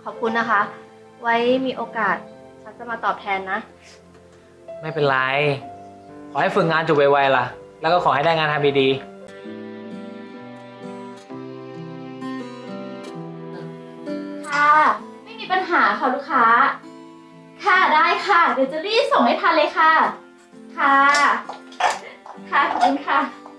ขอบคุณนะคะ ไว้มีโอกาสฉันจะมาตอบแทนนะไม่เป็นไรขอให้ฝึกงานจบไวๆล่ะแล้วก็ขอให้ได้งานทำดีๆค่ะไม่มีปัญหาค่ะลูกค้าค่ะได้ค่ะเดี๋ยวจะรีบส่งให้ทันเลยค่ะค่ะค่ะขอบคุณค่ะ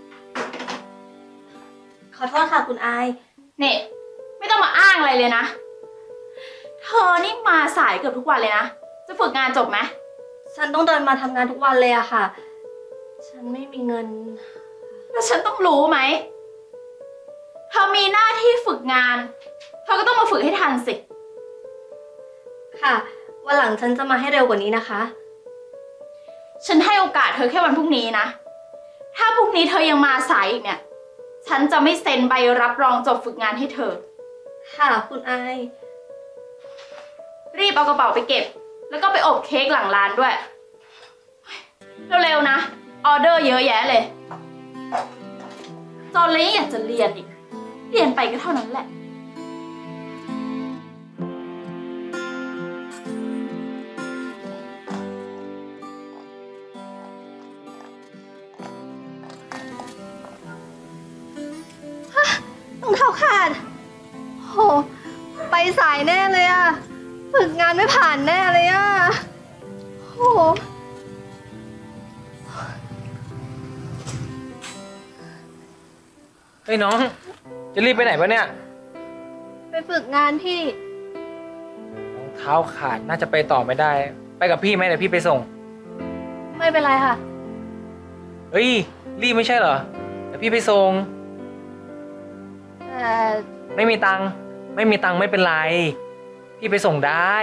ขอโทษค่ะคุณอายเนี่ยไม่ต้องมาอ้างอะไรเลยนะเธอนี่มาสายเกือบทุกวันเลยนะจะฝึกงานจบไหมฉันต้องเดินมาทำงานทุกวันเลยอะค่ะ ฉันไม่มีเงินแล้วฉันต้องรู้ไหมเธอมีหน้าที่ฝึกงานเธอก็ต้องมาฝึกให้ทันสิค่ะวันหลังฉันจะมาให้เร็วกว่านี้นะคะฉันให้โอกาสเธอแค่วันพรุ่งนี้นะถ้าพรุ่งนี้เธอยังมาสายอีกเนี่ยฉันจะไม่เซ็นใบรับรองจบฝึกงานให้เธอค่ะคุณอายรีบเอากระเป๋าไปเก็บแล้วก็ไปอบเค้กหลังร้านด้วยเร็วๆนะออเดอร์เยอะแยะเลยจนเลยอยากจะเรียนอีกเรียนไปก็เท่านั้นแหละรองเท้าขาดโหไปสายแน่เลยอะฝึกงานไม่ผ่านแน่เลยอะโหๆเฮ้ยน้องจะรีบไปไหนปะเนี่ยไปฝึกงานพี่รองเท้าขาดน่าจะไปต่อไม่ได้ไปกับพี่ไหมเดี๋ยวพี่ไปส่งไม่เป็นไรค่ะเฮ้ยรีบไม่ใช่เหรอเดี๋ยวพี่ไปส่งไม่มีตังค์ไม่เป็นไรพี่ไปส่งได้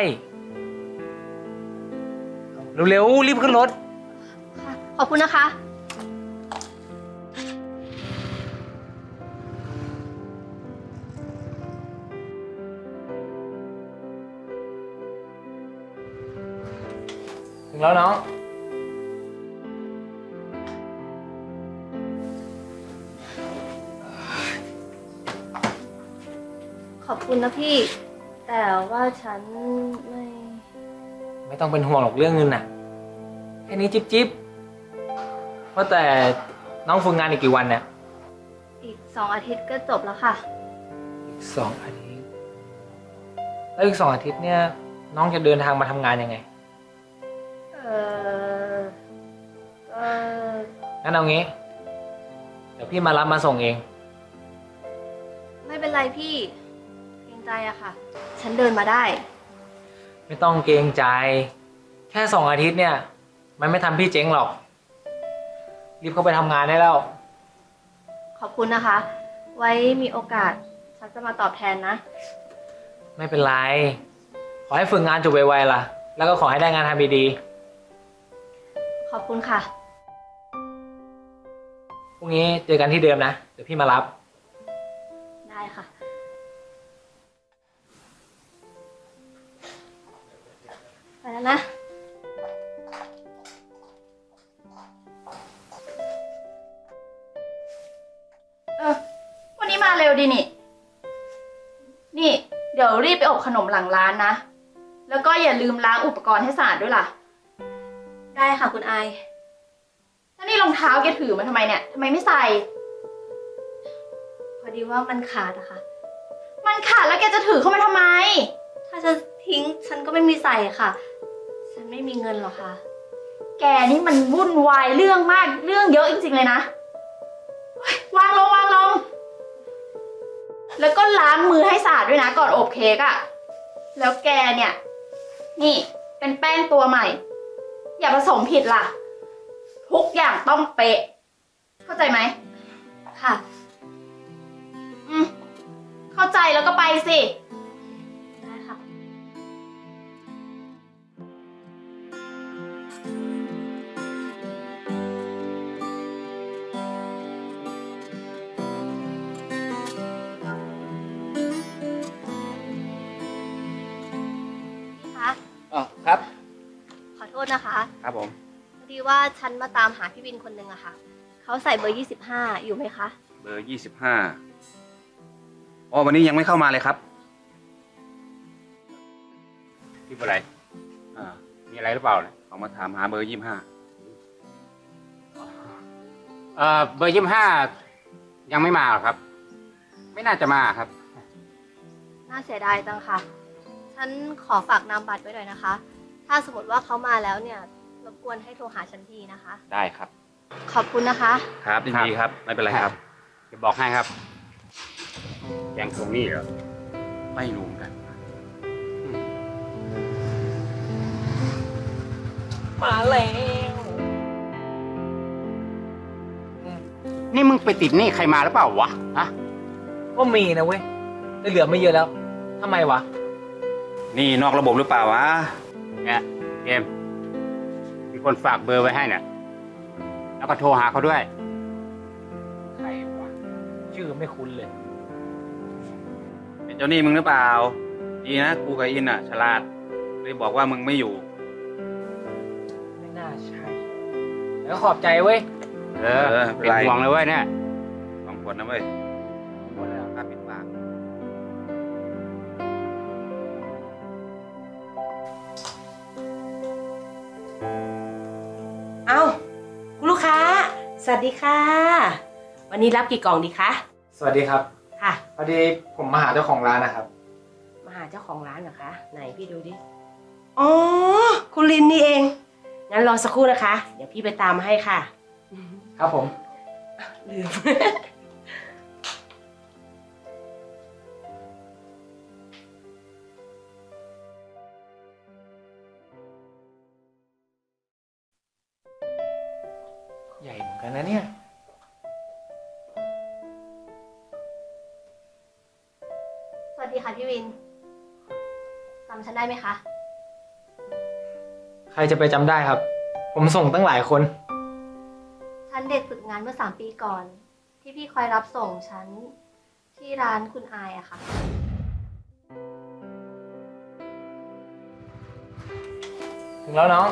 เร็วๆรีบขึ้นรถค่ะขอบคุณนะคะถึงแล้วน้องขอบคุณนะพี่แต่ว่าฉันไม่ต้องเป็นห่วงหรอกเรื่องเงินน่ะแค่นี้จิ๊บว่าแต่น้องฝึกงานอีกกี่วันเนี่ยอีก2 อาทิตย์ก็จบแล้วค่ะอีก2 อาทิตย์แล้วอีก2 อาทิตย์เนี่ยน้องจะเดินทางมาทำงานยังไงงั้นเอางี้เดี๋ยวพี่มารับมาส่งเองไม่เป็นไรพี่เกรงใจอะค่ะฉันเดินมาได้ไม่ต้องเกรงใจแค่2 อาทิตย์เนี่ยมันไม่ทำพี่เจ๊งหรอกรีบเข้าไปทำงานได้แล้วขอบคุณนะคะ ไว้มีโอกาสฉันจะมาตอบแทนนะไม่เป็นไรขอให้ฝึกงานจบไวๆล่ะแล้วก็ขอให้ได้งานทำดีขอบคุณค่ะพรุ่งนี้เจอกันที่เดิมนะเดี๋ยวพี่มารับได้ค่ะไปแล้วนะวันนี้มาเร็วดีนี่เดี๋ยวรีบไปอบขนมหลังร้านนะแล้วก็อย่าลืมล้างอุปกรณ์ให้สะอาดด้วยล่ะได้ค่ะคุณอายแล้วนี่รองเท้าแกถือมาทำไมเนี่ยทำไมไม่ใส่พอดีว่ามันขาดอะค่ะมันขาดแล้วแกจะถือเข้ามาทำไมถ้าจะทิ้งฉันก็ไม่มีใส่ค่ะฉันไม่มีเงินหรอกค่ะแกนี่มันวุ่นวายเรื่องมากเรื่องเยอะจริงๆเลยนะวางลงแล้วก็ล้างมือให้สะอาดด้วยนะก่อนอบเค้กอะแล้วแกเนี่ยนี่เป็นแป้งตัวใหม่อย่าผสมผิดล่ะทุกอย่างต้องเป๊ะเข้าใจไหมค่ะเข้าใจแล้วก็ไปสิได้ค่ะครับขอโทษนะคะครับผมพอดีว่าฉันมาตามหาพี่วินคนหนึ่งอะค่ะเขาใส่เบอร์25อยู่ไหมคะเบอร์25อ๋อวันนี้ยังไม่เข้ามาเลยครับพี่อะไรมีอะไรหรือเปล่าเนี่ยเขามาถามหาเบอร์25เบอร์25ยังไม่มาหรอครับ ไม่น่าจะมาครับน่าเสียดายจังค่ะ ฉันขอฝากนามบัตรไว้หน่อยนะคะ ถ้าสมมติว่าเขามาแล้วเนี่ยรบกวนให้โทรหาฉันทีนะคะได้ครับขอบคุณนะคะครับยินดีครับไม่เป็นไรครับจะบอกให้ครับแกงทวงหนี้เหรอไม่รู้เหมือนกันมาแล้วนี่มึงไปติดหนี้ใครมาหรือเปล่าวะฮะก็มีนะเว้ยแต่เหลือไม่เยอะแล้วทำไมวะนี่นอกระบบหรือเปล่าวะเนี่ยเกมมีคนฝากเบอร์ไว้ให้เนี่ยแล้วก็โทรหาเขาด้วยใครวะชื่อไม่คุ้นเลยเป็นเจ้าหนี้มึงหรือเปล่าดีนะกูกับอินอ่ะ ฉลาดเลยบอกว่ามึงไม่อยู่ไม่น่าใช่ แล้วขอบใจเว้ยเป็นห่วงเลยเว้ยเนี่ยสองคนนะเว้ยหมดแล้วค่าปิดปากเอ้าคุณลูกค้า สวัสดีค่ะ วันนี้รับกี่กล่องดีคะสวัสดีครับค่ะพอดีผมมาหาเจ้าของร้านนะครับมาหาเจ้าของร้านเหรอคะ ไหนพี่ดูดิ อ๋อ คุณลินนี่เอง งั้นรอสักครู่นะคะ เดี๋ยวพี่ไปตามมาให้ค่ะครับผมลืมใหญ่เหมือนกันนะเนี่ยสวัสดีค่ะพี่วินจำฉันได้ไหมคะใครจะไปจำได้ครับ ผมส่งตั้งหลายคนฉันเด็กฝึกงานเมื่อ3 ปีก่อน ที่พี่คอยรับส่งฉันที่ร้านคุณอายอะค่ะถึงแล้วน้อง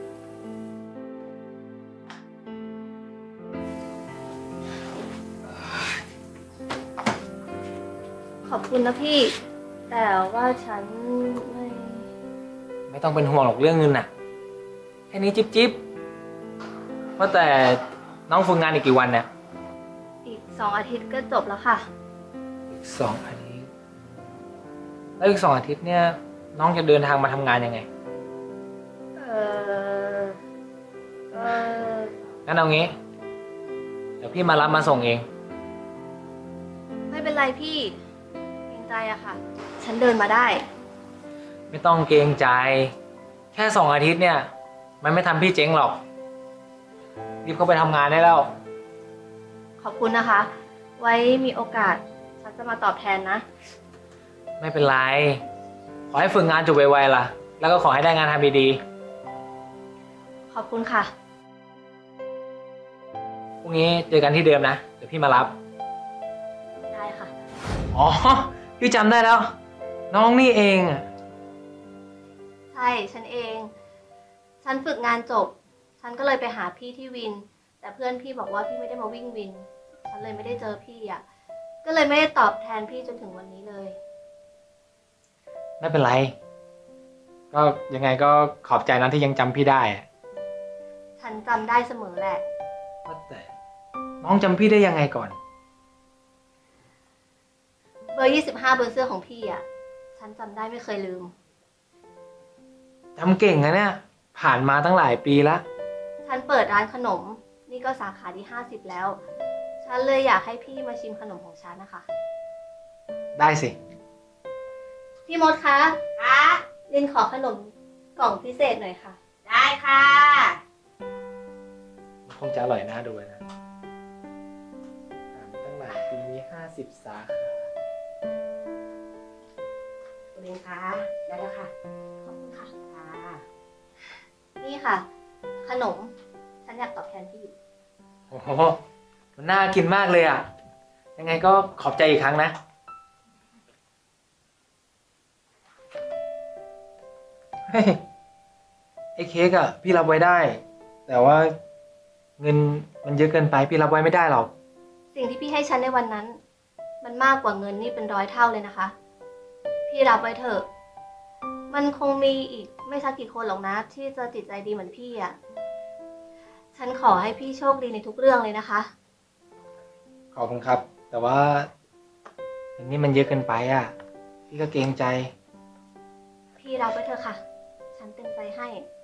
ขอบคุณนะพี่ แต่ว่าฉันไม่ไม่ต้องเป็นห่วงหรอกเรื่องเงินน่ะ แค่นี้จิ๊บจิ๊บว่าแต่น้องฝึกงานอีกกี่วันเนี่ยอีก2 อาทิตย์ก็จบแล้วค่ะอีก2 อาทิตย์ แล้วอีก2 อาทิตย์เนี่ย น้องจะเดินทางมาทำงานยังไงเออเอองั้นเอางี้ เดี๋ยวพี่มารับมาส่งเองไม่เป็นไรพี่เกรงใจอะค่ะ ฉันเดินมาได้ไม่ต้องเกรงใจ แค่2 อาทิตย์เนี่ย มันไม่ทำพี่เจ๊งหรอก รีบเข้าไปทำงานได้แล้วขอบคุณนะคะ ไว้มีโอกาสฉันจะมาตอบแทนนะไม่เป็นไร ขอให้ฝึกงานจบไวๆล่ะ แล้วก็ขอให้ได้งานทำดีขอบคุณค่ะๆพรุ่งนี้เจอกันที่เดิมนะ เดี๋ยวพี่มารับได้ค่ะอ๋อ พี่จำได้แล้ว น้องนี่เองอะใช่ฉันเอง ฉันฝึกงานจบ ฉันก็เลยไปหาพี่ที่วิน แต่เพื่อนพี่บอกว่าพี่ไม่ได้มาวิ่งวิน ฉันเลยไม่ได้เจอพี่อ่ะ ก็เลยไม่ได้ตอบแทนพี่จนถึงวันนี้เลยไม่เป็นไร ก็ยังไงก็ขอบใจนะที่ยังจำพี่ได้อะฉันจำได้เสมอแหละว่าแต่น้องจำพี่ได้ยังไงก่อนเบอร์ 25บนเสื้อของพี่อ่ะ ฉันจำได้ไม่เคยลืมจำเก่งนะเนี่ย ผ่านมาตั้งหลายปีละฉันเปิดร้านขนม นี่ก็สาขาที่50แล้ว ฉันเลยอยากให้พี่มาชิมขนมของฉันนะคะได้สิพี่มดคะค่ะลินขอขนมกล่องพิเศษหน่อยค่ะได้ค่ะมันคงจะอร่อยน่าดูนะผ่านมาตั้งหลายปีมี50 สาขาคุณลินคะได้แล้วค่ะขอบคุณค่ะค่ะนี่ค่ะ ขนม ฉันอยากตอบแทนพี่โอ้โห มันน่ากินมากเลยอ่ะ ยังไงก็ขอบใจอีกครั้งนะ เฮ้ย ไอ้เค้กอ่ะ พี่รับไว้ได้ แต่ว่าเงินมันเยอะเกินไป พี่รับไว้ไม่ได้หรอกสิ่งที่พี่ให้ฉันในวันนั้น มันมากกว่าเงินนี่เป็น100 เท่าเลยนะคะ พี่รับไว้เถอะ มันมันคงมีอีกไม่สักกี่คนหรอกนะที่จะจิตใจดีเหมือนพี่อ่ะ ฉันขอให้พี่โชคดีในทุกเรื่องเลยนะคะขอบคุณครับ แต่ว่าอันนี้มันเยอะเกินไปอ่ะ พี่ก็เกรงใจพี่รับไปเถอะค่ะ ฉันเต็มใจให้